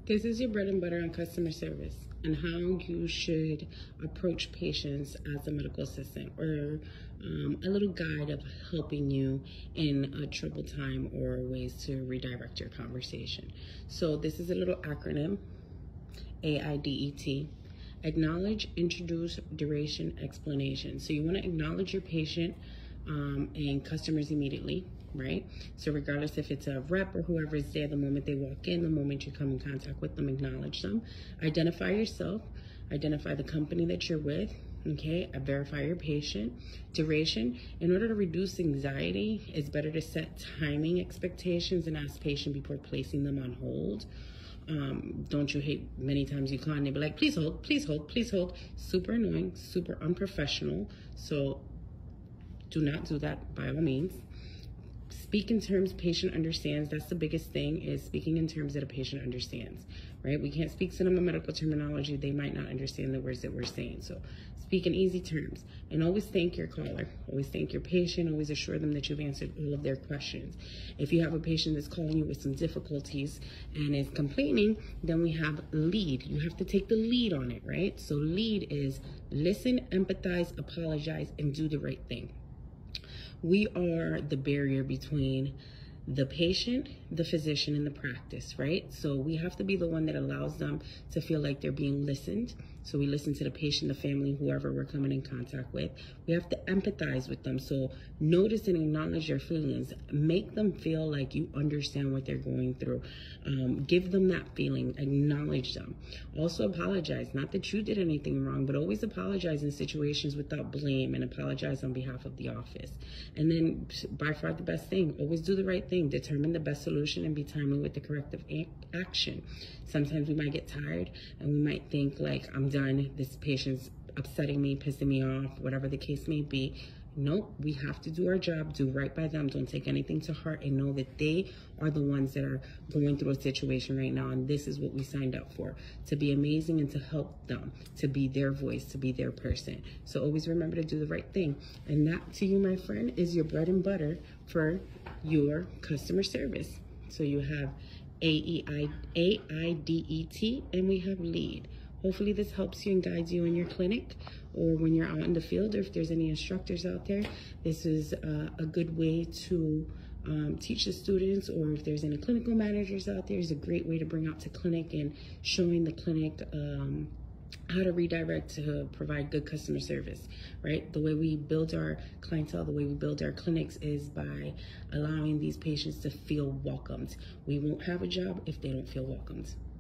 This is your bread and butter on customer service and how you should approach patients as a medical assistant, or a little guide of helping you in a troubled time or ways to redirect your conversation. So this is a little acronym, AIDET. Acknowledge, introduce, duration, explanation. So you want to acknowledge your patient and customers immediately, right? So regardless if it's a rep or whoever is there, the moment they walk in, the moment you come in contact with them, acknowledge them. Identify yourself, identify the company that you're with, okay? Verify your patient. Duration. In order to reduce anxiety, it's better to set timing expectations and ask patient before placing them on hold. Don't you hate many times you call and they be like, please hold, please hold, please hold. Super annoying, super unprofessional. So do not do that by all means. Speak in terms patient understands. That's the biggest thing, is speaking in terms that a patient understands, right? We can't speak cinema medical terminology. They might not understand the words that we're saying. So speak in easy terms, and always thank your caller. Always thank your patient. Always assure them that you've answered all of their questions. If you have a patient that's calling you with some difficulties and is complaining, then we have lead. You have to take the lead on it, right? So lead is listen, empathize, apologize, and do the right thing. We are the barrier between the patient, the physician, and the practice, right? So we have to be the one that allows them to feel like they're being listened. So we listen to the patient, the family, whoever we're coming in contact with. We have to empathize with them. So notice and acknowledge their feelings. Make them feel like you understand what they're going through. Give them that feeling. Acknowledge them. Also apologize. Not that you did anything wrong, but always apologize in situations without blame, and apologize on behalf of the office. And then by far the best thing, always do the right thing. Determine the best solution and be timely with the corrective action. Sometimes we might get tired and we might think like, I'm done, this patient's upsetting me, pissing me off, whatever the case may be. Nope, we have to do our job, do right by them. Don't take anything to heart, and know that they are the ones that are going through a situation right now, and this is what we signed up for, to be amazing and to help them, to be their voice, to be their person. So always remember to do the right thing. And that, to you, my friend, is your bread and butter for your customer service. So you have AIDET, and we have lead. Hopefully this helps you and guides you in your clinic or when you're out in the field, or if there's any instructors out there. This is a good way to teach the students, or if there's any clinical managers out there, it's a great way to bring out to clinic and showing the clinic how to redirect to provide good customer service, right? The way we build our clientele, the way we build our clinics is by allowing these patients to feel welcomed. We won't have a job if they don't feel welcomed.